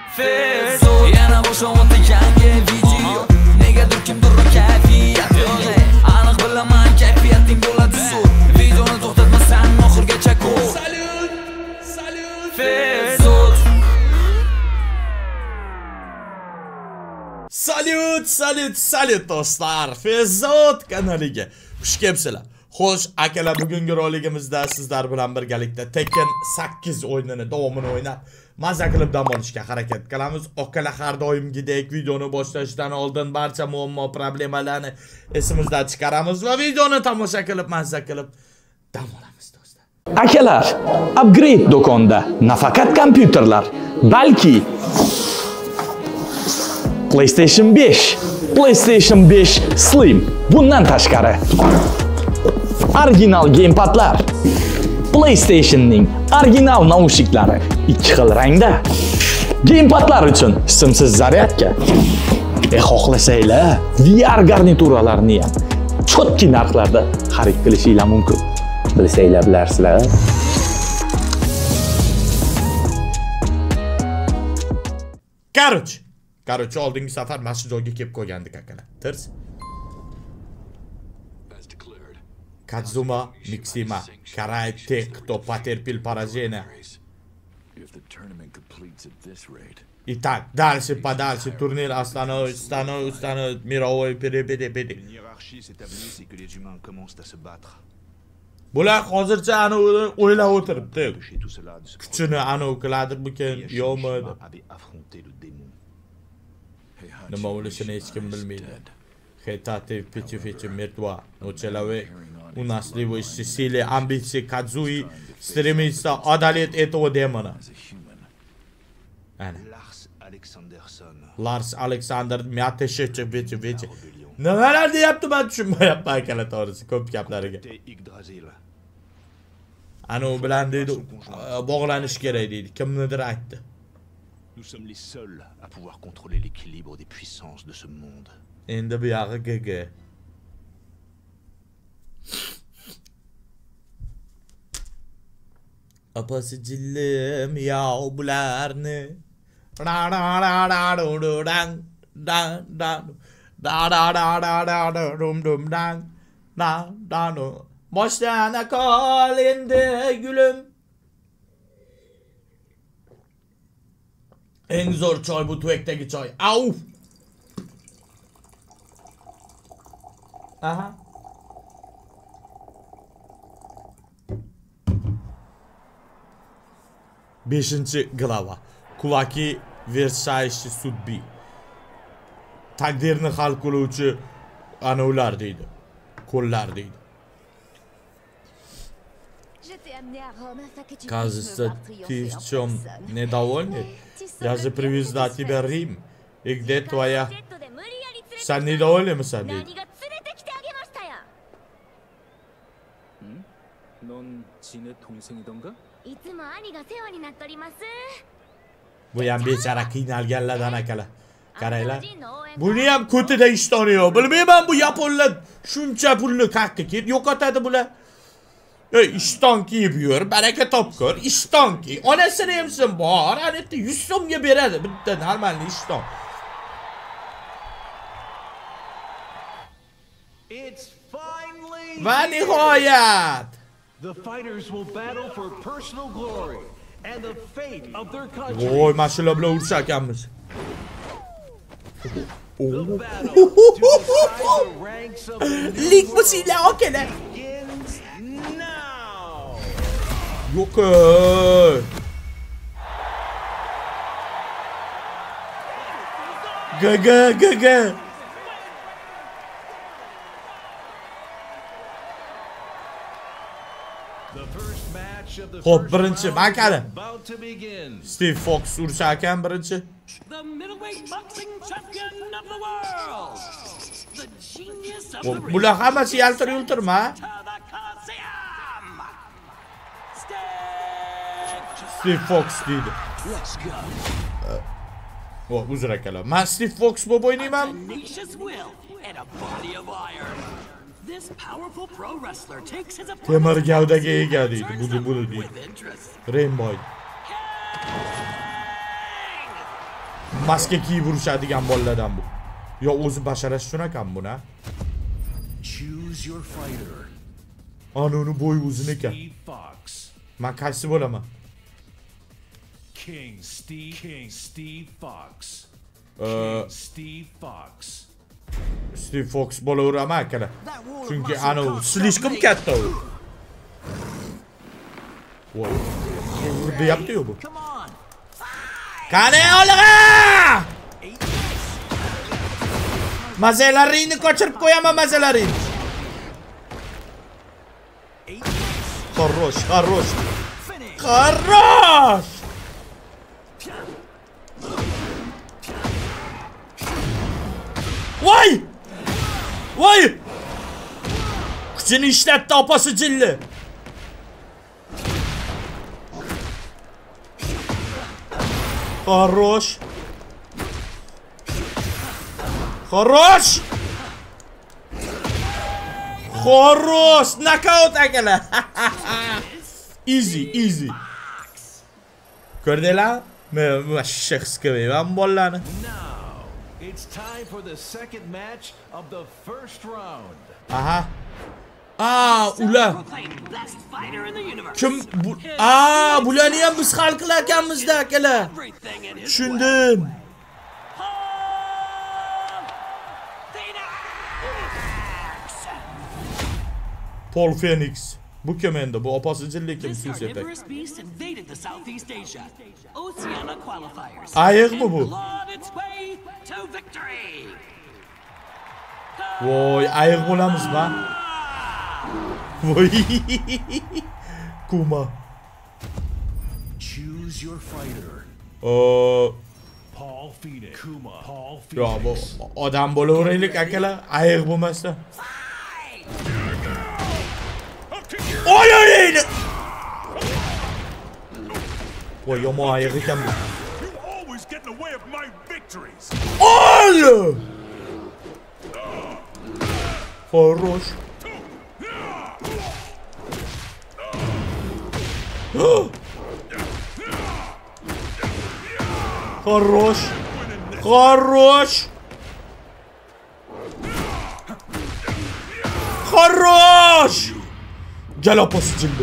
Fezo yana boshlayapti yangi video. Negadir kimdir kayfiyat yo'q. Aniq bilaman kayfiyating bo'ladi zo'r. Videoni to'xtatmasdan oxirgacha ko'r. Salut, salut. Fezo. Salut do'stlar. Fezzot kanaliga xush kelibsizlar. Xo'sh, akalar, bugungi roligimizda sizlar bilan birgalikda Tekken 8 o'yinini davomini o'ynab, mazza qilib dam olishga harakat qilamiz. Akalar, har doimgidek videoni boshlashdan oldin barcha muammo problemalarni esimizdan chiqaramiz va videoni tomosha qilib, mazza qilib dam olamiz do'stlar. Akalar, upgrade do'konda nafaqat kompyuterlar, balki PlayStation 5, PlayStation 5 Slim, bundan tashqari original gamepadlar, PlayStation'ning original naushniklari 2 xil rangda, gamepadlar uchun simsiz zaryadka, xohlasanglar VR garnituralarni ham chotki narxlarda xarid qilishinglar mumkin. Bilsanglar bilarsizlar. Короче, oldingi safar mana shu joyga kelib qo'ygandik akalar. Tirs. Kazuma, Mixima, Karai, Tekto, Paterpil, Parazena. Итак, дальше, подальше, турнир остановит мировой перебеди. Bular hozircha ana o'ylab o'tiribdi. Kuchini ana o'qiladir bukan, yo'qmi? Nima bo'lishini hech kim bilmaydi. Xetate, Pichifichi, Mertwa, no человек, у нас сливающий силе, амбиции, Кадзуи, стремится одолеть этого демона. Lars Alexander, Myateshchi, Pichifichi. Nimalar deyapti, men tushunmayapman akalar, to'g'risi, ko'p gaplariga. Ana u bilan deydi, bog'lanish kerak deydi, kimnidir aytdi. Nous sommes les seuls à pouvoir contrôler l'équilibre des puissances de ce monde. Endi bu yog'i GG. Apasi jillim yav bularni. Boshdan qol endi gulum. En zo'r choy bu tuvakdagi choy. Au! Aha. Beshinchi glava. Kulaki Versailles sudbi. Taqdirni hal qiluvchi ana ular deydi. Qo'llar deydi. Кажется, ты в чем недовольный? Я же привез на тебя Рим. И где твоя? Sen недовольный, deydi. 넌 지네 동생이던가? Bu ham bechara qiynalganlardan akalar. Qaranglar. Buni ham ko'tida ishtoni yo'q. Bilmayman bu yaponlar shuncha pulni qayerga ketib yo'qotadi bular. İşton kiyib yur, baraka topkur, ishton kiy. Onasini hamsin bor, anetta 100 so'mga beradi bitta normalniy ishton. Va nihoyat. The fighters will battle for personal glory and the fate of their country. Voy, mashallah bilan urishar ekanmiz. Lig bu sizlar akalar. Yok. Gaga. Hop, birinchi makali. Steve Fox urishar ekan birinchi. Bular hammasi yaltir-yultirma. Steve Fox deydi. Uzr akalar. Men Steve Fox bo'lib o'ynayman. Temir gavdaga ega deydi. Buni deydi. Rainbow. maska kiyib urishadigan bolalardan bu. Yo o'zi basharasi shunaqa buni. Choose your fighter. Ana uni bo'yi uzun ekan. Steve Fox. Men qaysi bo'laman? King Steve Fox. Steve Fox. Steve Fox bo'laveraman akala. Chunki ana u slishkim katta u. Voy. Urdi yapti-yu bu. Qani olg'a! Mazalaringni qochirib qo'yaman mazalaring. Хорош. Voy! Kuchini ishlatdi opasi jilli. Хорош. Knockout akalar. Easy. Ko'rdinglar? Men shaxs ko'rmayman bolalarni. It's time for the second match of the first round. Aha. Ular. Kim bu? Bularni ham biz hal qilar ekanmiz-da akalar. Tushundim. Paul Phoenix. Bu kim endi? Bu opasi jilli kim Susetek? Ayiqmi bu? Voy, ayiq bo'lamizmi? Voy. Kuma. Choose your fighter. Paul Phoenix. Yo, bu odam bo'laveraylik akalar, ayiq bo'lmasdan. Oy! Voy, yomon ayiq ekan bu. Oy! Хорош. Хорош. Gel opası jilli.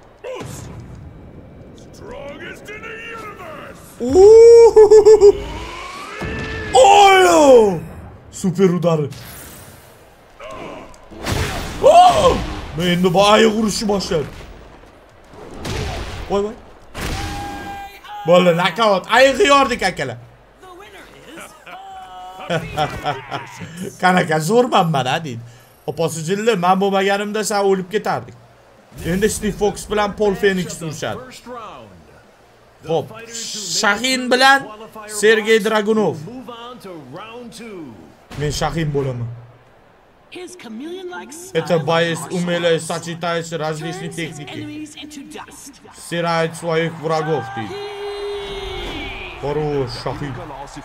Oy! Super udarı. Men endi bu ayiq urishni boshladi. Voy. Bola knockout. Ayiqni yordik akalar. Qanaqa zo'rman ha deydi. Opasi jilli, men bo'lmaganimda sen o'lib ketardik. Endi Steve Fox bilan Paul Phoenix urishadi. Xo'p, Shahin bilan Sergey Dragunov. Men Shahin bo'laman. Это боец умело сочетается различные техники. Стирает своих врагов. Хорош, Shahin.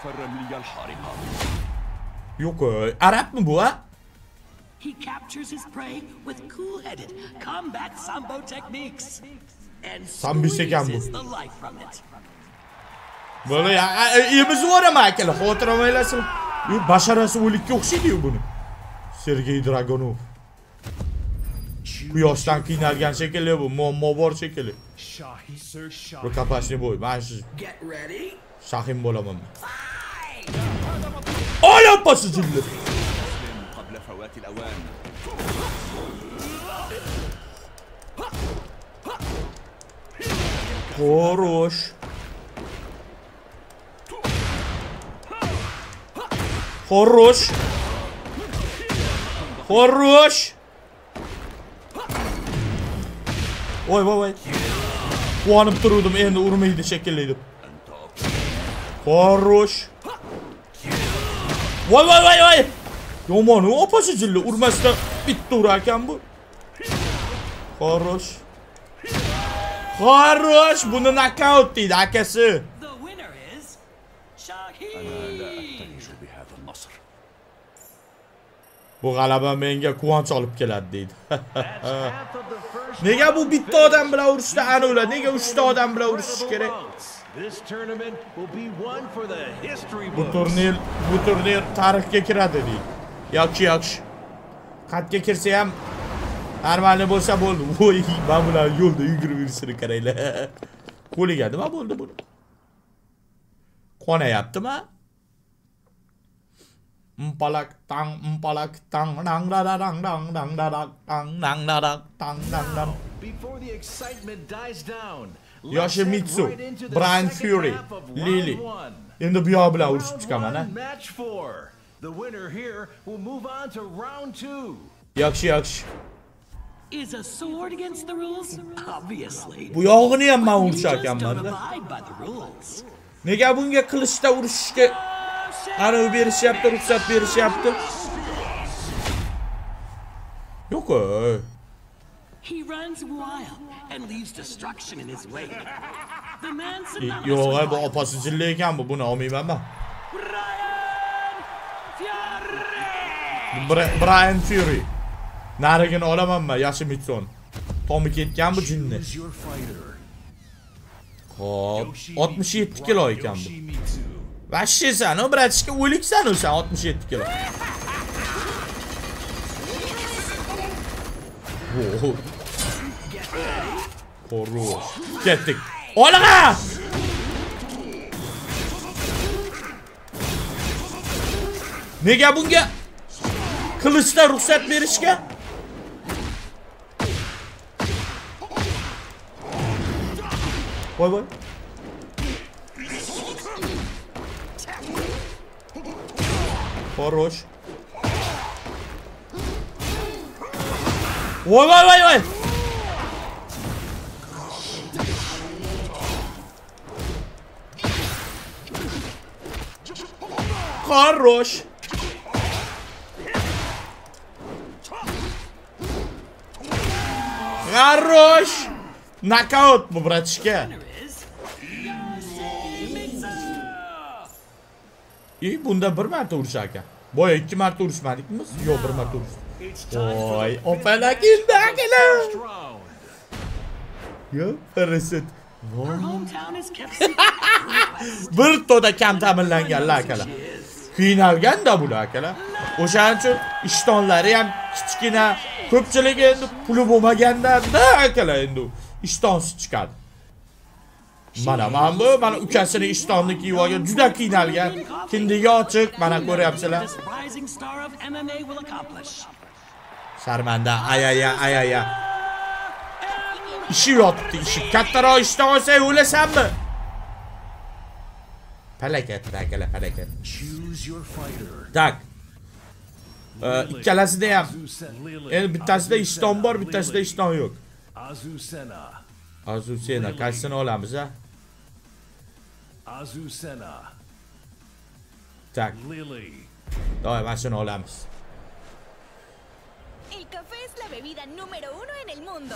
Yo'q, arabmi bu, ha? He captures his prey with cool-headed combat sambo techniques and squeezes the life from it. Böyle ya, imiz var ama akalar, xotiram aylasin. Basharasi o'likka o'xshaydi-yu buni. Sergey Dragunov. Quyoshdan qiynalgan shekilli bu, muammo bor shekilli. Rukapashni bo'y, men shu Shahin bo'laman. Ola pası jilli. Хорош. Voy. Quvonib turdim, endi urmaydi shekilli deb. Хорош. Voy. Yomon, opasi jilli urmasdan bitta urar ekan bu. Хорош. Buni knockout deydi akasi. Bu g'alaba menga quvonch olib keladi deydi. Nega bu bitta odam bilan urishda ana ular? Nega 3 ta odam bilan urishish kerak? This tournament will be one for the history Bu books. turnir tarixga kiradi deydi. Yaxshi. Qatga kirsa ham normalni bo'lsa bo'ldi. Voy, men bilan yo'lda yugurib yurishini qaranglar. Qo'liga nima bo'ldi buni? Qonayaptimi? Mpalak tang dang dang dang. Before the excitement dies down, Yoshimitsu, Brian Fury, Lily. Endi bu yoq bilan urushib chiqaman, ha. Match 4. The winner here will move on to round 2. Yaxshi. Is a sword against the rules? Obviously. Bu yog'ini ham men urishar Just don't ekanman-da. abide by the rules. Nega bunga qilichda urishishga qanday berishyapti, ruxsat berishyapti? Yo'q. He runs wild and leaves destruction in his wake. The man Yo'q, bu opasi jilla ekan bu, buni olmayman men. Brian Fury. Narigini olaman men, Yoshimitsu. Tomi ketgan bu jinni. Hop, 67 kilo ekan bu. Vashshi sen, o bratishka o'liksan o sen 67 kilo. Voh. Xo'roq. Ketdik. Olg'a! Nega bunga qilichda ruxsat berishga? Voy. Xo'roq. Voy. Хорош. Хорош. Knockout bu bratishka. Bunda bir marta urishar ekan. Boya 2 marta urishmadikmi? Yo'q, 1 marta urishdik. Voy, opalak indagina. Yo, reset. Bir to'da kam ta'minlanganlar akalar. Qiynalganda bular akalar. O'shaning uchun ishtonlari ham kichkina, ko'pchilik endi puli bo'lmaganda akalar endi ishtonsiz chiqadi. Mana ukasini ishtonni kiyib olgan, juda qiynalgan, kindigi ochiq, mana ko'ryapsizlar. Sharmanda, ayaya. İşi yotdi, ishi. Kattaroq ishdan olsang o'lasanmi? Falakat akalar, falakat. Tak. Ikkalasida ham. Endi bittasida ishton bor, bittasida ishton yo'q. Azusena, qaysini olamiz ha? Tak. Davay, mana shuni olamiz. El café es la bebida número 1 en el mundo.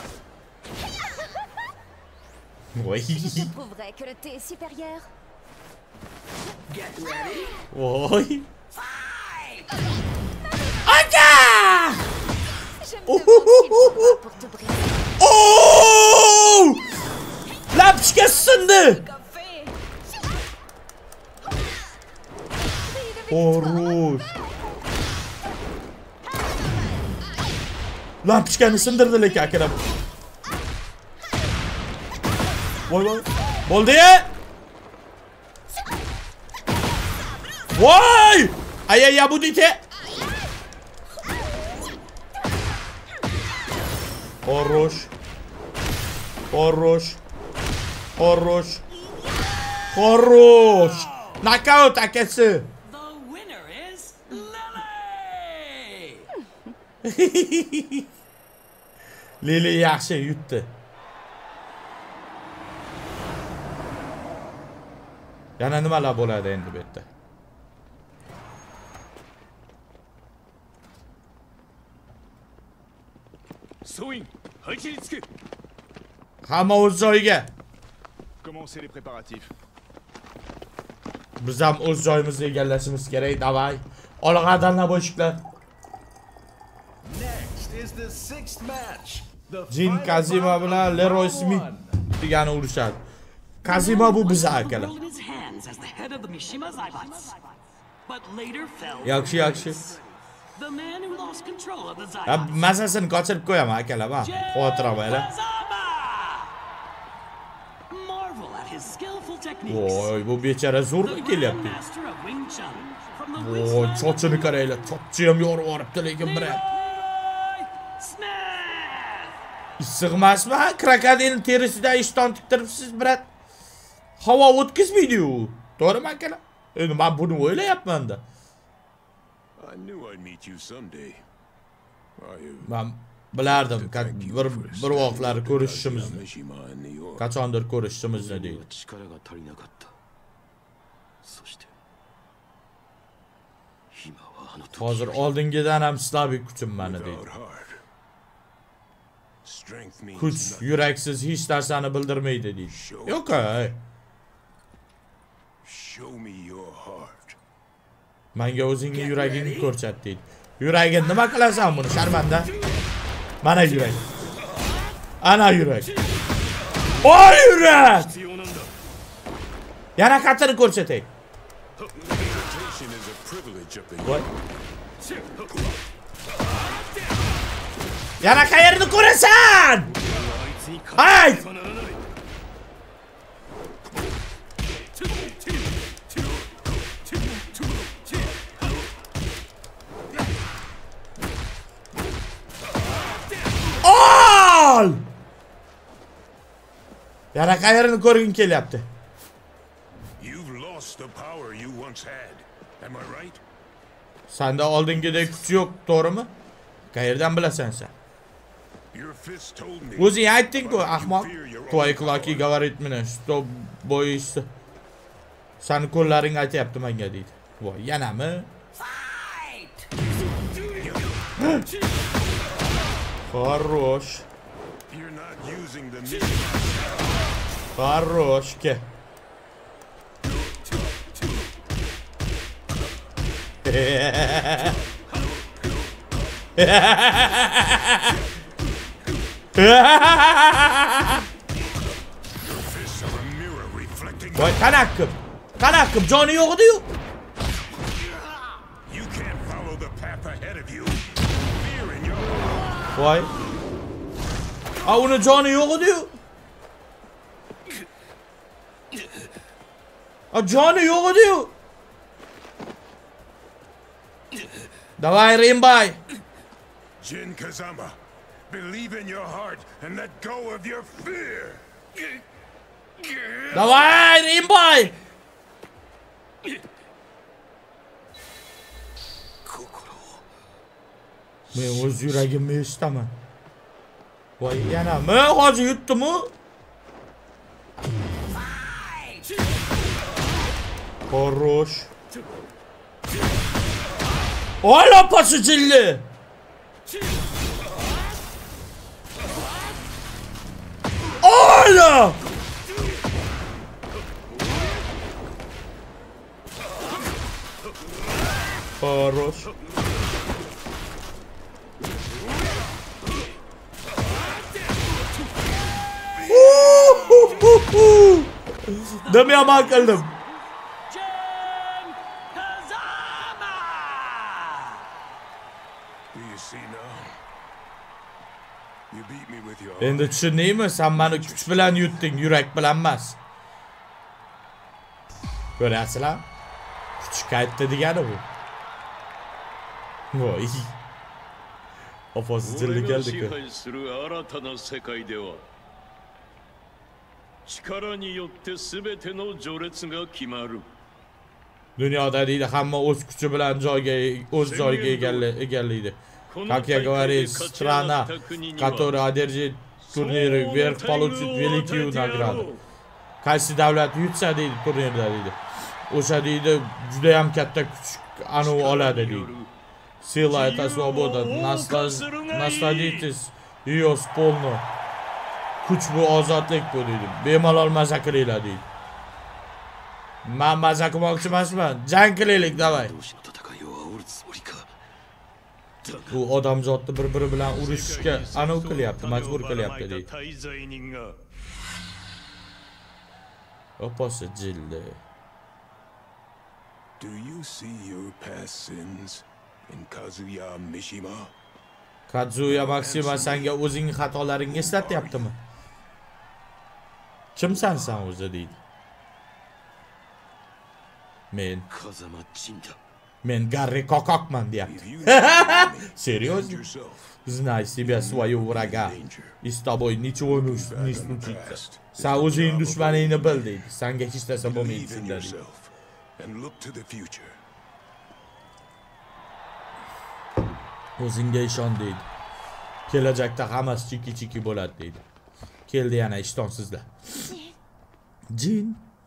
Oui. Je prouverai que le thé est supérieur. Get ready. Oui. Je me demande pour te briser. Oh! Lapçka sindi. Café. Xo'roq. Lampishkani sindirdi lekin akalar. Voy. Bo'ldi. Voy! Ayaya bu dite. Xo'roq. Knockout akasi. The winner is Lily. Lili yaxshi yutdi. Yana nimalar bo'ladi endi bu yerda? Hamma o'z joyiga. Commencez les préparatifs. Biz ham o'z joyimizni egallashimiz kerak. Davay. Olg'adan naboshiklar. Next is the 6th match. Jin Kazima bilan Leroy Smith degani urushadi. Kazima bu bize akalar. Yaxshi, yaxshi. Ya mazasini qochirib qo'yaman akalar, ha. Xotiram ela. Voy, bu bechara zo'rmi kelyapti? Voy, chochini qaranglar, chochi ham yorib olibdi lekin brat. Issiq emasmi? Krokodil terisidan ishton tiktiribsiz brat. Havo o'tkazmaydi-yu. To'g'rimi akalar? Endi men buni o'ylayapman-da. Men bilardim, bir vaqtlar ko'rishishimizni. Qachondir ko'rishishimizni deydi. Hozir oldingidan ham slabik kuchim meni deydi. Kuch yuraksiz hech narsani bildirmaydi deydi. Yo'q, menga o'zingning yuragingni ko'rsat deydi. Yuragini nima qilasan buni, sharmanda? Mana yurak. Ana yurak. Oy yurak! Yana qatini ko'rsatay. Voy. Yana qayerni ko'rasan? Ay! Ol! Yana qayerni ko'rgin kelyapti? Senda oldingidek kuch yo'q, to'g'rimi? Qayerdan bilasan sen? O'zing aytding-ku, ahmoq. Твои кулаки говорит мне, что boyisi. Seni qo'llaring aytayapti menga deydi. Voy, yanami? Хорош. Хорош, ke. Voy, qanaqqib joni yo'q edi-yu. Voy. A uni joni yo'q edi-yu. A joni yo'q edi-yu. Давай, Римбай. Jin Kazama, believe in your heart and let go of your fear. Давай, Римбай. Men o'z yuragimni eshitaman. Voy, yana hoji yutdimi? Хорош. Ola pasıcıllı. Ola. Хорош. Demeye bakalım. Endi tushundingmi? Sen meni kuch bilan yutding, yurak bilan emas. Ko'rasizlar? Kuch qaytdi degani bu. Voy. Opozitli keldi-ku. Dunyoda deydi hamma o'z kuchi bilan o'z joyiga egallaydi. Как я говорил, страна, которая одержит турниры вверх, получит великую награду. Qaysi davlat yutsa deydi turnirda deydi. O'sha deydi juda ham katta kuch anu oladi deydi. Sila это свобода. Насладитесь ее полно. Kuch bu ozodlik bu deydi. Bemalol maza qilinglar deydi. Men maza qilmoqchi emasman. Jang qilaylik, davay. Bu odamzodni bir-biri bilan urushishga aniq qilyapti, majbur qilyapti deydi. Opposi jildi. Do you see your past sins in Kazuya Mishima? Kazuya Maksimov senga o'zing xatolaringni eslatyaptimi? Kimsan sen o'zi deydi. Men Garri Kokokman deyapti. Seriously? Знай себя свою врага. И с тобой ничего не случится. Sen o'zing dushmaningni bil deydi. Senga hech narsa bo'lmaydi shunda deydi. O'zingga ishon deydi. Kelajakda hammasi chiki-chiki bo'ladi deydi. Keldi yana ishtonsizlar. Jin.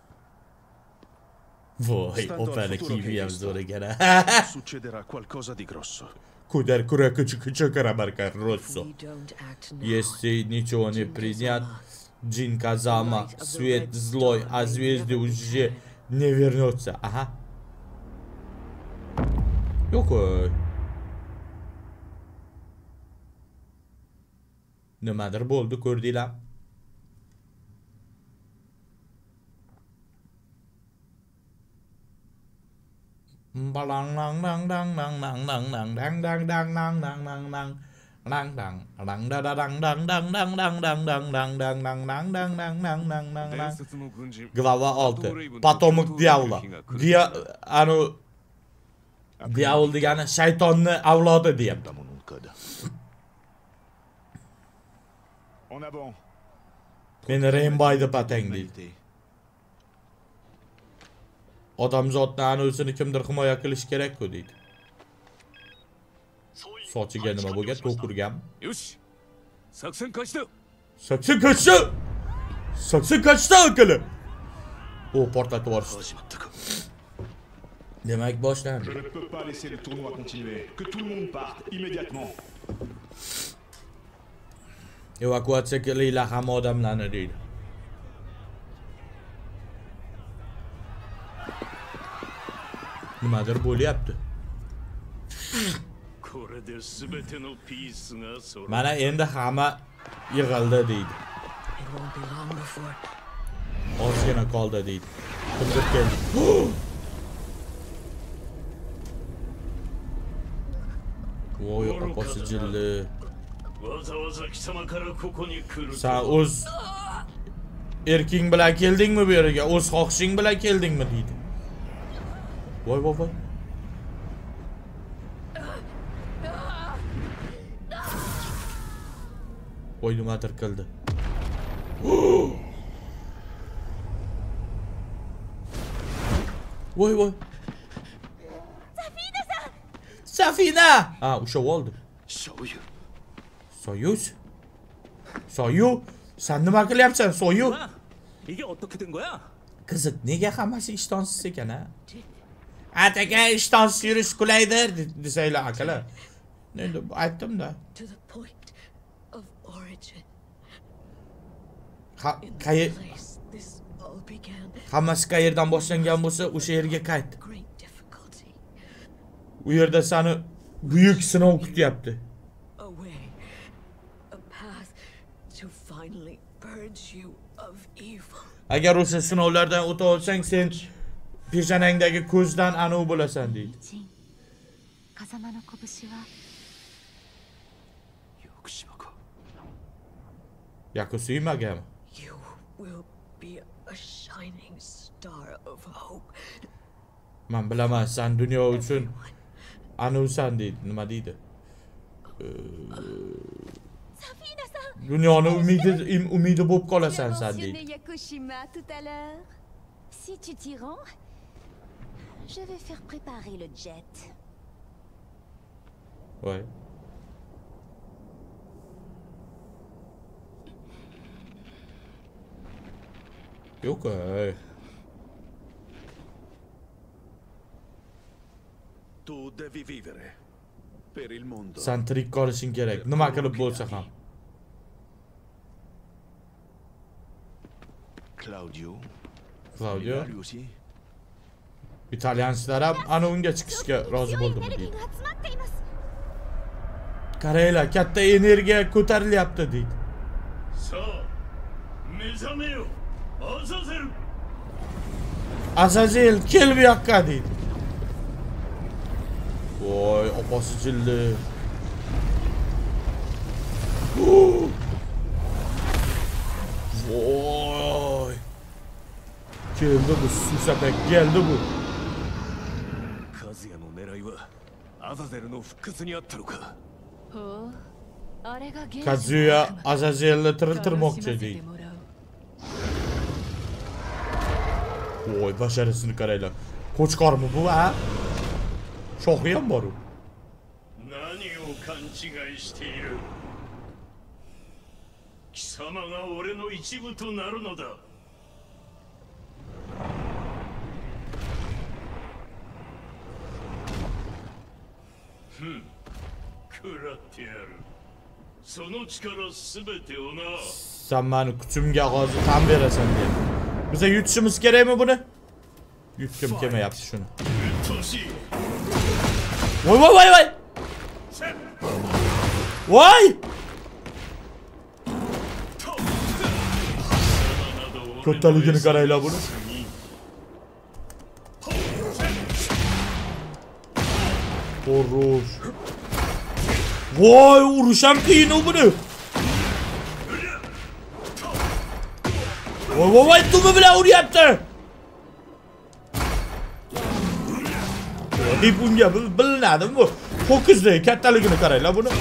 Voy, opera kiyim zo'r ekan. Succederà qualcosa di grosso. Кудар кура марка Россо. Если ничего не принят, Джин Казама, свет злой, а звезды уже не вернется. Ага. Yo'q. Nimadir bo'ldi, ko'rdinglar? Glava 6. Potomok Diavla. Diavol degani shaytonni avlodi deyapti. Meni Rainbow deb atang deydi. Odamzodni anusini kimdir himoya qilish kerak-ku deydi. Sochiga nima bo'lgan? To'kurganmi? Saksin kaçtı. Saksin kaçtı. Saksin kaçtı akıllı. O portlatı var. Demek başlandı. Je ne peux pas laisser le tournoi continuer. Que tout le monde parte immédiatement. Evakuatsiya qilinglar hamma odamlarni deydi. Nimadir bo'lyapti. Mana endi hamma yig'ildi deydi. Ozgina qoldi deydi. Kimdir keldi. Voy, opasi jilli. Sen o'z erking bilan keldingmi bu yerga? O'z xohishing bilan keldingmi deydi. Voy voy voy. Voy nimadir qildi. Voy voy. Safina! Ha, o'sha oldi. Soyuz? Soyu? Sen nima qilyapsan, Soyu? 이게 어떻게 된 거야? Qiziq, nega hammasi ishtonsiz ekan, ha? Ataka ishtonsiz yurish qulaydir desanglar akalar. Endi aytdim-da. Hammasi qayerdan boshlangan bo'lsa, o'sha yerga qayt. U yerda seni buyuk sinov kutyapti. Agar o'sha sinovlardan o'ta olsang, sen peshanangdagi ko'zdan anu bo'lasan deydi. Yakusuyimagami? Men bilaman, sen dunyo uchun anusan deydi. Nima deydi? Dunyoni umidi bo'lib qolasan sen deydi. Si tu t'y rends, je vais faire préparer le jet. Ouais. Yo'q. Tu devi vivere per il mondo. Sen tirik qolishing kerak, nima qilib bo'lsa ham. Claudio. İtalyanlar ham ana unga chiqishga rozi bo'ldimi deydi. Qaranglar, katta energiya ko'tarilyapti deydi. Azazel kel bu yoqqa deydi. Voy, opasi jilli. Voy. Geldi bu susapek, geldi bu. カズヤの狙いはアザゼルの復活にあったのか。 Kazuya Azazel'le tırıltırmokçu değil. Oy başarısını karayla. Koçkar mı bu ha? Şohriyan mı var o? 何を勘違いしている。貴様が俺の一部となるのだ。食らってやる。その力すべてをな。 Sen beni küçümge ağzı tam veresin diye. Bize yutuşumuz gerek mi bunu? Yutkum keme yaptı şunu. Vay vay vay vay. Vay. Kötülüğünü karayla bunu. Vuruş. Vay vuruşam kıyın o bunu. Vay vay vay tumu bile uğrayattı. Vay bunga bilinadi bu. Fokusli kattaligini qaranglar bunu.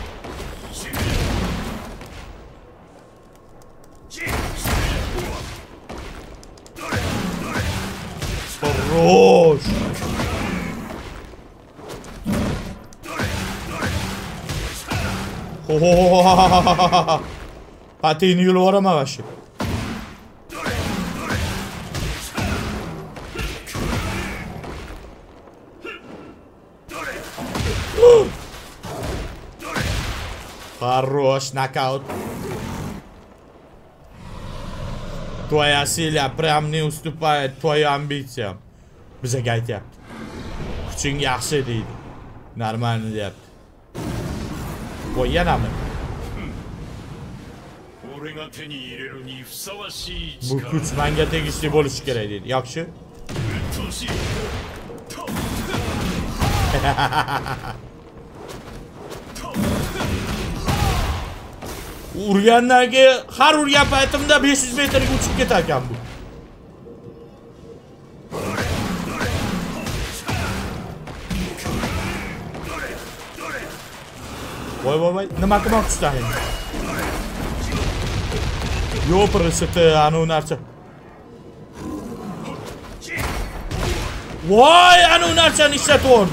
Roş. Patini yolu var ama başı. Хорош, нокаут. Твоя сила прям не уступает твоим амбициям. Bize gayet yaptı. Küçüğün yaxşı deydi. Normalini yaptı. O yana mı? Bu güç bence tegişli boluş gerek deydi. Yaxşı. Urgandan keyin har urgan paytimda 500 metrga uchib ketar ekan bu. Voy voy voy, nima qilmoqchisan endi? Yo, pirsiti, ana u narsa. Voy, ana u narsani ishlatib oldi.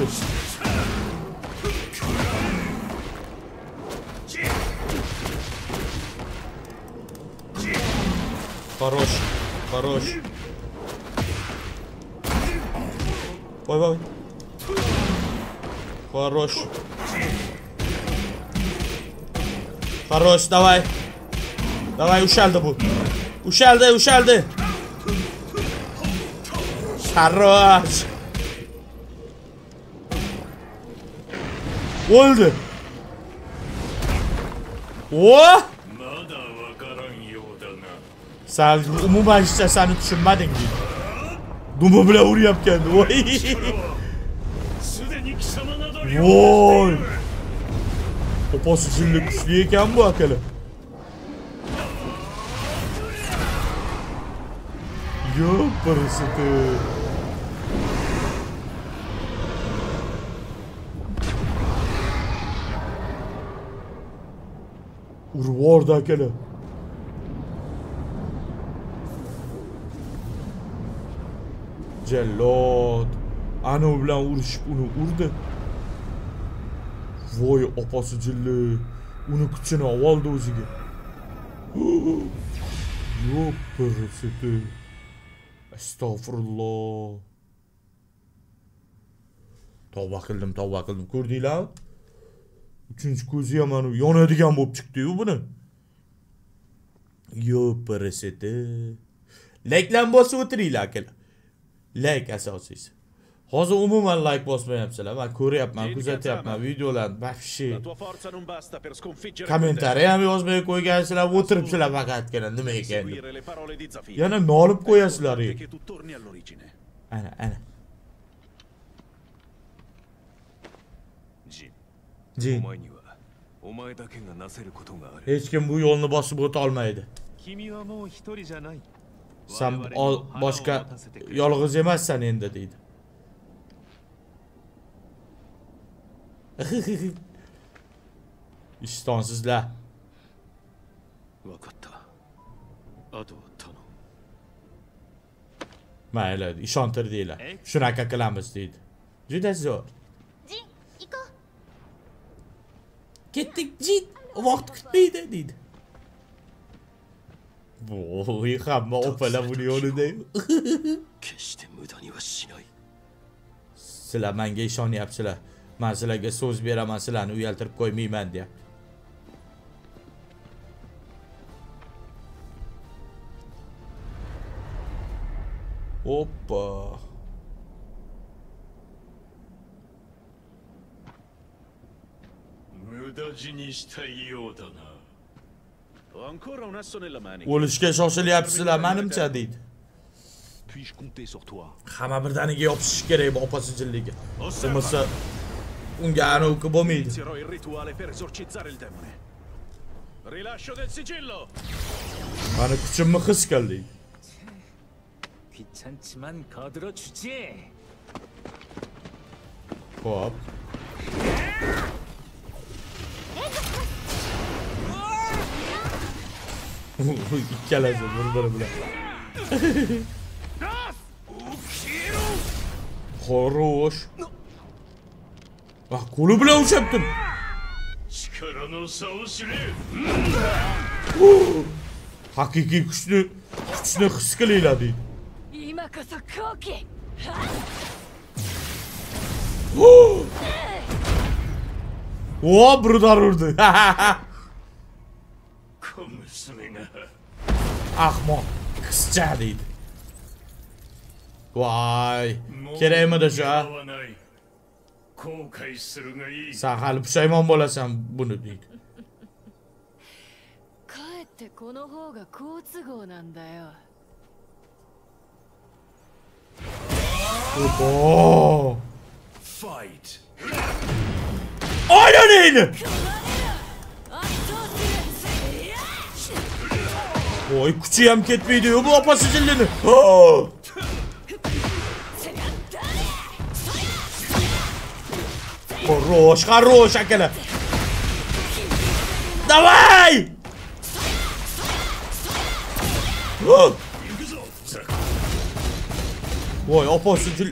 Хорош, хорош. Ой, ой. Хорош. Хорош, давай. Давай, ушалды bu. Ушалды, ушалды. Хорош. Oldu. Oh! Sen umuman işte seni düşünmedin ki. Dumu bile vuruyor kendi. Vay. Vay. Opası şimdi güçlüyken bu akıllı. Yok parasıtı. Urva orada akıllı. Cellot. Ana bilan urushib uni urdi. Voy, opasi jilli. Uni kuchini oldi o'ziga. Yo'q, pirsiti. Astagfirulloh. Tavba qildim. Ko'rdinglar? Uchinchi ko'zi ham mana yonadigan bo'lib chiqdi-yu buni. Yo'q, pirsiti. Like bilan bosib o'tiringlar akalar. Like asosiysi. Hozir umuman like bosmayapsizlar. Men ko'ryapman, kuzatyapman videolarni. Vafshi. Kommentariy ham yozmay qo'ygansizlar, o'tiribsizlar faqatgina nima ekan. Yana nolib qo'yasizlar. Ana. Jin. Hech kim bu yo'lni bosib o'ta olmaydi. Sen boshqa yolg'iz emassan endi deydi. İştonsizlar. Mayli, ishontir deylar. Shunaqa qilamiz deydi. Juda zo'r. Jin, iko. Ketdik, Jin. Vaqt kutmaydi deydi. Voy, hamma opalar buni yo'lida. Sizlar menga ishonyapsizlar. Men sizlarga so'z beraman, sizlarni uyaltirib qo'ymayman deyapti. Hoppa. O'lishga shoshilyapsizlar, menimcha deydi. Hamma birdaniga yopishish kerak bu opa sijilliga. Bo'lmasa unga aniq bo'lmaydi. Mani kuchimni his qildik. 귀찮지만 거들어 주지. Hop. İkkalasi bir-biri bilan. Xo'rosh. Bak, qo'li bilan ushaptim. Haqiqiy kuchni his qilinglar deydi. O, buradan vurdu. Ahmoq, qizcha deydi. Vay, kerakmidi shu? Sen hali pushaymon bo'lasan buni deydi. Oho! Fight. Aynen öyle. Oy, kuchi ham ketmaydi bu opa sijillini. Хорош, akala. Давай! Voy, opa sijil.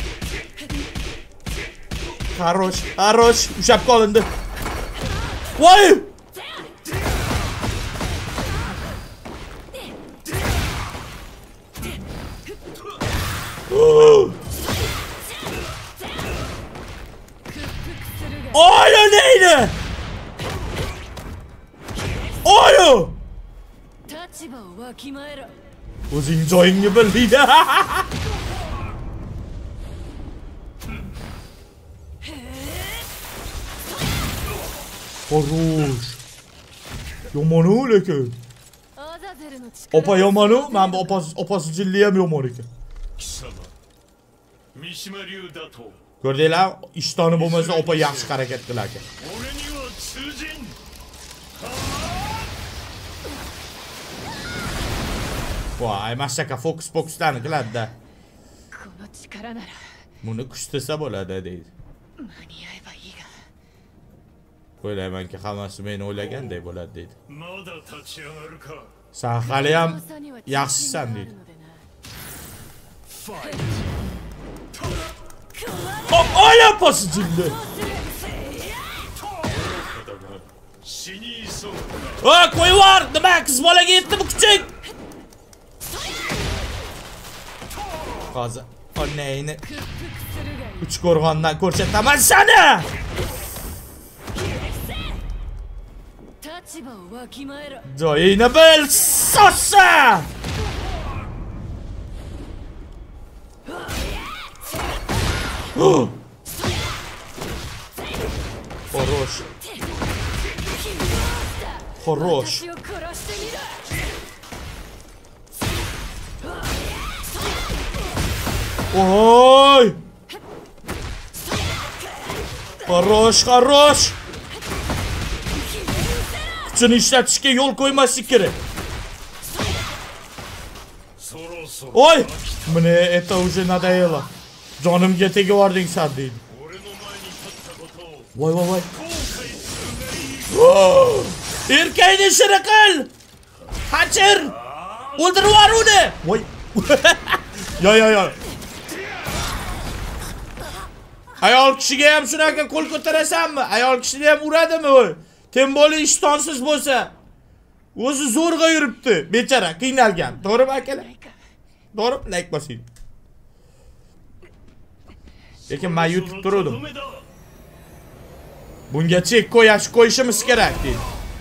Хорош, ushab qolindi. Voy! Oyo neydi? Oyo! O'zing joyingni bil deydi. Xo'rosh. Yomon-u lekin. Opa yomon-u, men bu opasi jilli ham yomon ekan. Ko'rdinglar, ishtoni bo'lmasa opa yaxshi harakat qilar ekan. Voy, mashaka fokus-pokuslarni qiladi-da. Buni kuchtasa bo'ladi deydi. O'ylaymanki, hammasi meni o'ylaganday bo'ladi deydi. Sen hali ham yaxshisan deydi. Oya pasıcıldı. Koy var. Nima qiz bolaga yetdi bu kuchuk. Hozir onayni uch ko'rg'ondan ko'rsataman seni. Joyingni bil, sossa. Хорош. Хорош. Oy! Хорош, хорош. Kuchini ishlatishga yo'l qo'ymaslik kerak. Oy! Mene это уже надоело. Jonimga tegivording sen deydi. Voy voy voy. Erkakni shiri qil. Hachir. O'ldirib yubor uni. Voy. Yo. Ayol kishiga ham shunaqa qo'l ko'tarasanmi? Ayol kishini ham uradimi u? Tem bo'li ishtonsiz bo'lsa, o'zi zo'rg'a yuribdi, bechara, qiynalgan. To'g'rimi akalar? To'g'ri, like bosing. Lekin men yutib turdim. Bunga chek qo'yishimiz kerak deydi.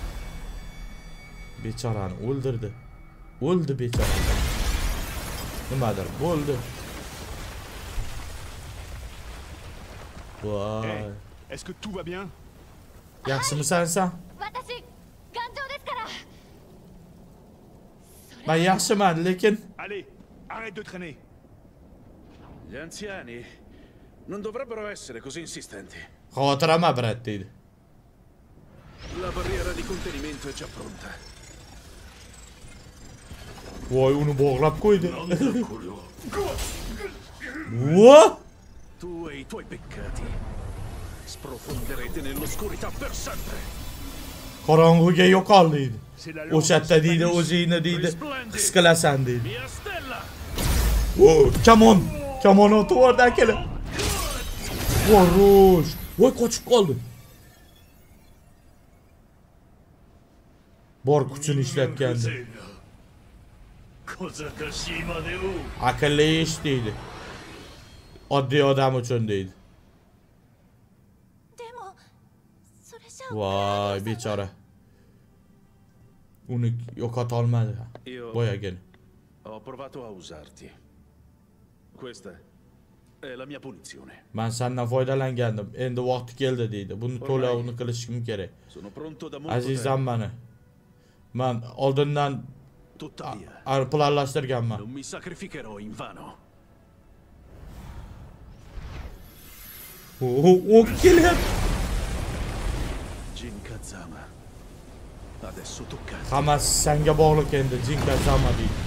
Bechorani o'ldirdi. O'ldi bechora. Nimadir bo'ldi. Hey, est-ce que tout va bien? Yaxshimisan sen? Ben yaxshiman, lekin Allez, arrête de traîner. Gli anziani non dovrebbero essere così insistenti. xavotirama brat deydi. La barriera di contenimento è già pronta. Voy, uni bog'lab qo'ydi. Vo! Tu e i tuoi peccati sprofonderete nell'oscurità per sempre. Qorong'uga yo'qol deydi. O'shatda deydi, o'zingni deydi, his qilasan deydi. Mia stella! Kamon otib yubordi akalar. Voy, voy qochib qoldi. Bor kuchini ishlatgandi. Aqlli ish deydi. Oddiy odam uchun deydi. Voy, bechora. Uni yo'qota olmadi. Boyagini. Ho provato a usarti. Questa è la mia punizione. Men sendan foydalangandim. Endi vaqti keldi deydi. Buni to'lovini qilishim kerak. Sono pronto da molto Azizam meni. Men oldindan tuttavia planlashtirganman. non mi sacrificherò in vano. O kelyapti. Jin Kazama. Adesso tocca. Hammasi senga bog'liq endi, Jin Kazama deydi.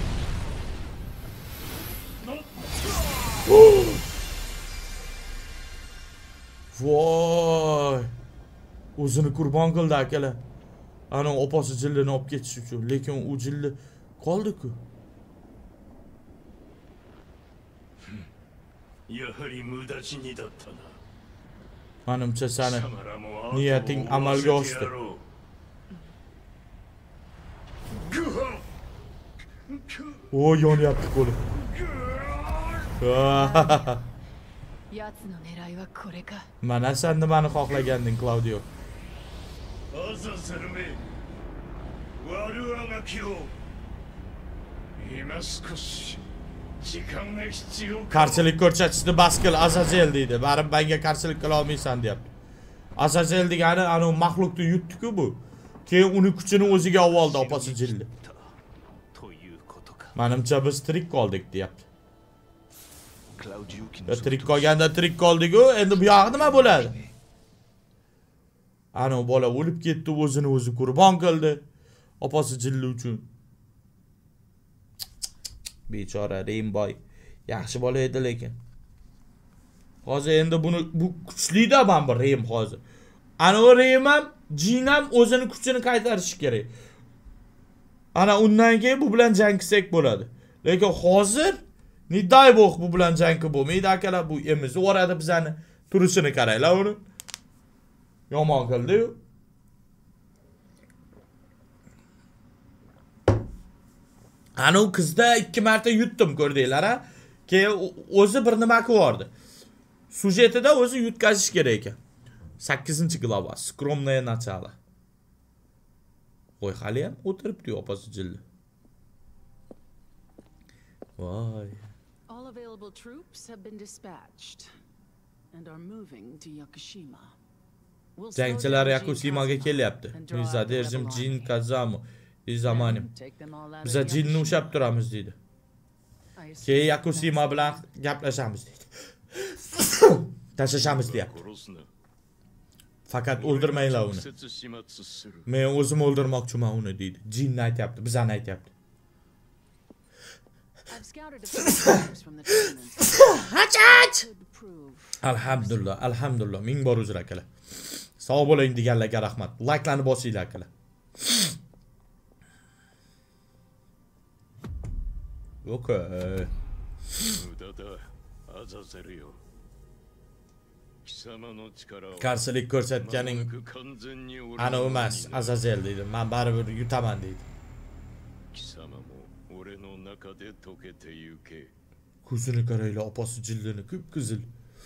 Voy! O'zini qurbon qildi akalar. Ana opasi jillini olib ketish uchun, lekin u jilli qoldi-ku. Menimcha seni niyating amalga oshdi. O yonyapti qo'li. Mana sen nimani xohlaganding, Claudio? Qarshilik ko'rsatishni bas qil, Azazel deydi. Barib menga qarshilik qila olmaysan deyapti. Azazel degani ana maxluqni yutdi-ku bu. Keyin uni kuchini o'ziga oldi opasi jilli. Menimcha biz tirik qoldik deyapti. Tirik qolganda tirik qoldik-ku, endi bu yoq nima bo'ladi? Ana bola o'lib ketdi, o'zini o'zi qurbon qildi opasi jilli uchun. Bechora Rainboy. Yaxshi bola edi lekin. Hozir endi bu kuchli-da men bu Raim hozir. Ana o Raim ham, Jin ham o'zini kuchini qaytarishi kerak. Ana undan keyin bu bilan jang qilsak bo'ladi. Lekin hozir niday bo'q bu bilan jang qilib bo'lmaydi akalar, bu emizni o'radi bizani. Turishini qaranglar uni. Yomon qildi-yu. Ana u qizda 2 marta yutdim, ko'rdinglar ha? Keyin o'zi bir nima qilib Sujetida o'zi yutkazish kerak ekan. 8-glava. Skromное начало. Voy, hali ham o'tiribdi opasi jilli. Voy. All available troops have been dispatched. and are moving to Yakushima. Jangchilar Yakushimaga kelyapti. Mizaderjim Jin Kazama Izamanim. Biza Jinni ushab turamiz deydi. Keyin Yakushima bilan gaplashamiz deydi. Tashlashamiz deyapti. Faqat o'ldirmanglar uni. Men o'zim o'ldirmoqchiman uni deydi. Jinni aytayapti, bizani aytayapti. Alhamdulillah, alhamdulillah. Ming bor uzr akalar. Sog' bo'ling deganlarga rahmat. Like'larni bosinglar akalar. Okay. Qarshilik ko'rsatganing ana emas, Azazel deydi. Men baribir yutaman deydi. Ko'zini qaraylar, opasi jildini qip-qizil.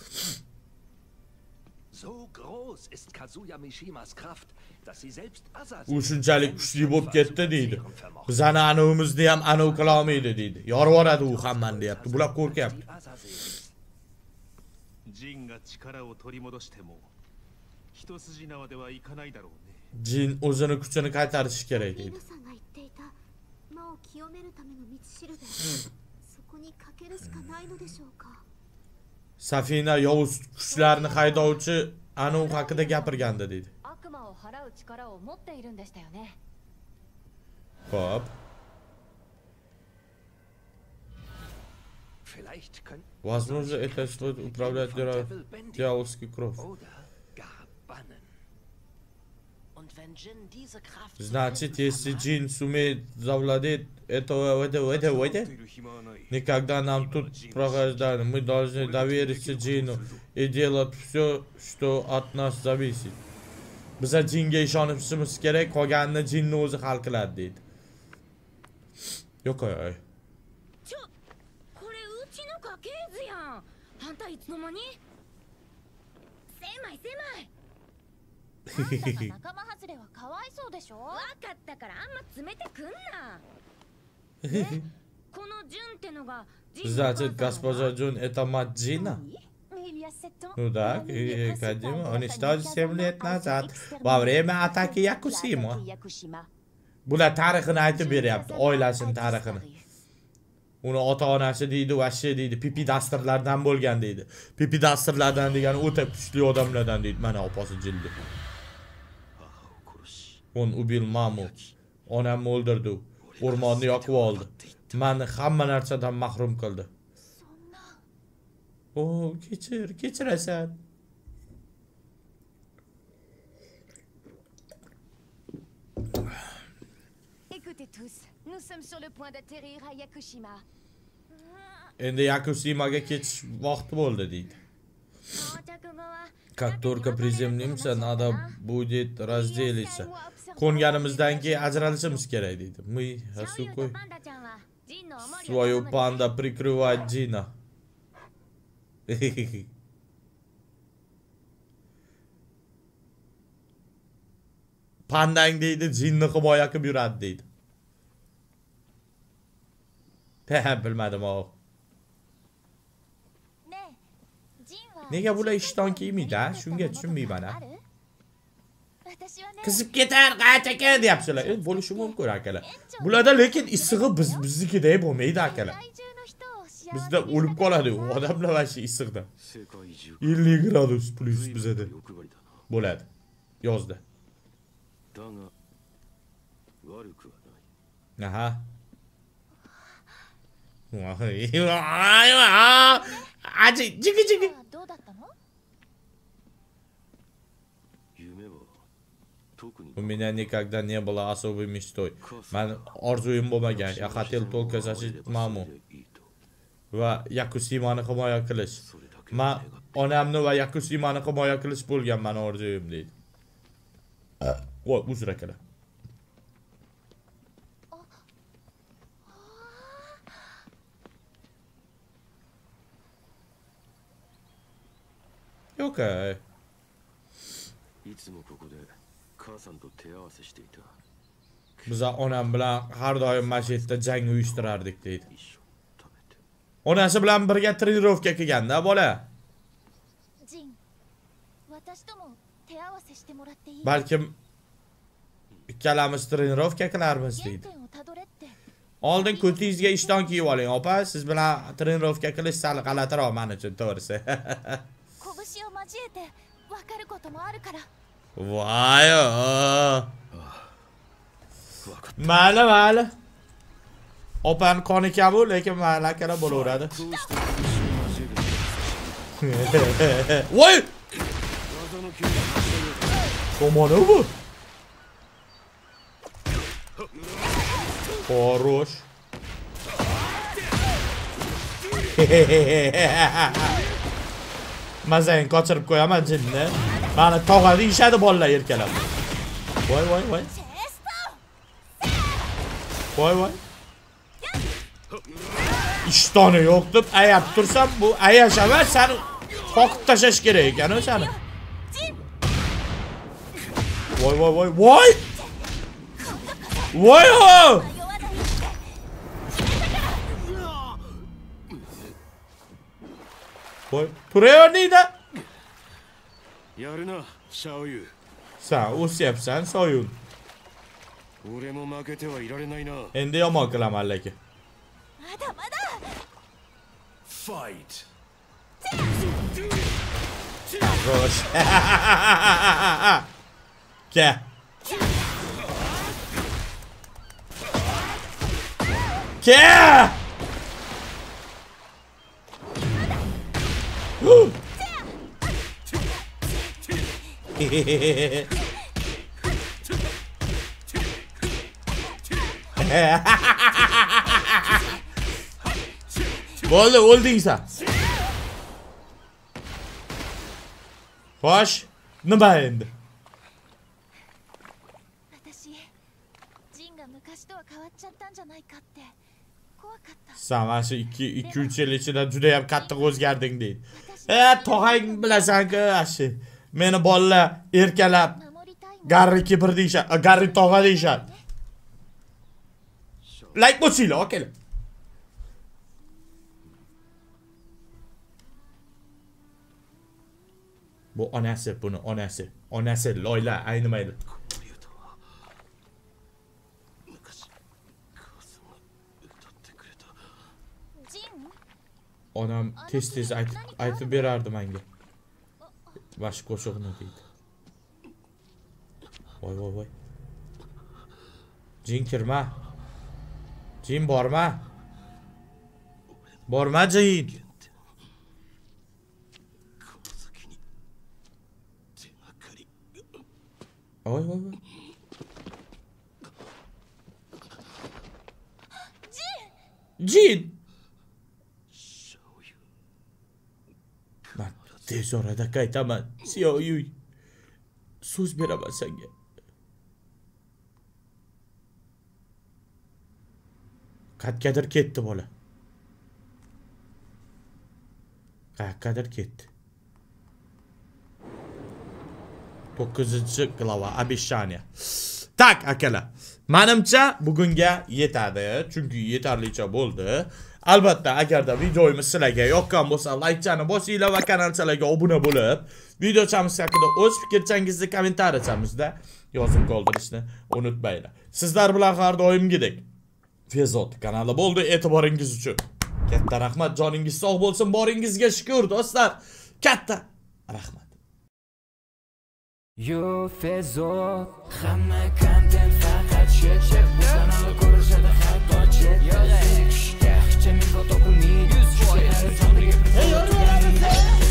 U shunchalik kuchli bo'lib ketdi deydi. Bizani anavimizni ham anav qila olmaydi deydi. Yorib yuboradi u hammani deyapti. Bular qo'rqyapti. Jin o'zini kuchini qaytarishi kerak deydi. Safina yovuz kuchlarni haydovchi anav haqida gapirgandi deydi. Hop. Возможно, это стоит управлять дьявольский кровь. Значит, если Джин сумеет завладеть этого, никогда нам тут прохождать. Мы должны довериться Джину и делать все, что от нас зависит. Biza Jinga ishonishimiz kerak, qolganini Jinni o'zi hal qiladi deydi. Yo'q ay. Значит, госпожа Джун, это мать Джина? Ну да, Кадима, он исчез 7 лет назад, во время атаки Якусима. Bular tarixini aytib beryapti, oilasining tarixini. Uni ota-onasi deydi, vashi deydi, pipi dasturlardan bo'lgan deydi. Pipi dasturlardan degani o'ta kuchli odamlardan deydi. Mana opasi jildi. Он убил маму. Onamni o'ldirdi. O'rmonni yoqib oldi. Meni hamma narsadan mahrum qildi. Oh, kechirasan. Écoutez tous, nous sommes sur le point d'atterrir à Yakushima. Endi Yakushimaga ketish vaqti bo'ldi deydi. Как только приземлимся, надо будет разделиться. Qo'nganimizdan keyin ajralishimiz kerak deydi. Мы Асукой свою панда прикрывать Джина. Pandang deydi, Jinni himoya qilib yuradi deydi. Bilmadim o. Nega bular ishton kiymaydi, ha? Shunga tushunmayman, ha. Qizib ketar, qaytaka deyapsizlar. Bo'lishi mumkin akalar. Bularda lekin issig'i biznikidek bo'lmaydi akalar. Bizda o'lib qoladi odamlar vashi issiqda. 50 gradus plus bizada bo'ladi yozda. Aha. Aji, jigi. У меня никогда не было особой мечтой. Men orzuyim bo'lmagan. Я хотел только защитить маму. Va Yakushimani himoya qilish. Men onamni va Yakushimani himoya qilish bo'lgan meni orzuyim deydi. Voy, uzr akalar. Okay. Biza onam bilan har doim masjidda jang uyushtirardik deydi. Onasi bilan birga trenirovka qilganda bola. Balkim ikkalamiz trenirovka qilarmiz deydi. Oldin ko'tingizga ishton kiyib oling, opa. Siz bilan trenirovka qilish sal g'alatiroq men uchun, to'g'risi. Voy. Mayli. Opan qoni kamu, lekin mayli akalar bo'laveradi. Voy! Komona bu? Хорош. Mazang qochirib qo'yaman jinni. Mani tog'a deyishadi bolalar erkalab. Voy. Voy. İshtoni yo'q deb ayab tursam, bu ayash emas, seni qoqib tashlash kerak ekan o'shani. Voy. Voy! Voy, turaverdi-da. Yarına Xiaoyu. Sen o'syapsan, Soyun. Endi yomon qilaman lekin. Fight. Rosh. Ke. Bo'ldi, o'lding sen. Xo'sh, nima endi? Sen mana shu 2-3 yil ichida juda ham qattiq o'zgarding deydi. Tog'ang bilasan-ku, ashi. Meni bolalar erkalab Garri kibir deyishadi, Garri tog'a deyishadi. Like bosinglar, akalar. Bu onasi, buni onasi. Onasi Loyla aynimaydi. Onam tez aytib berardi menga. Baş qo'shiqni deydi. Voy. Jin kirma. Jin borma. Borma Jin. Voy. Jin. Ben tez orada qaytaman. Xiaoyu. So'z beraman senga. Qayergadir ketdi bola. Qayergadir ketdi. 9-glava обещание. Tak akalar. Menimcha bugunga yetadi, chunki yetarlicha bo'ldi. Albatta, agarda videomiz sizlarga yoqqan bo'lsa, like-chani bosinglar va kanalchalarga obuna bo'lib, videochamiz haqida o'z fikringizni kommentariyamizda yozib qoldirishni unutmanglar. Sizlar bilan har doimgidek Fezot kanali bo'ldi. E'tiboringiz uchun katta rahmat. Joningiz sog' bo'lsin, boringizga shukr do'stlar. Katta rahmat. Yo Fezot hamma content faqat shit bu kanalni ko'rishadi har doim. Yo, ishga topilmaydi. Hey,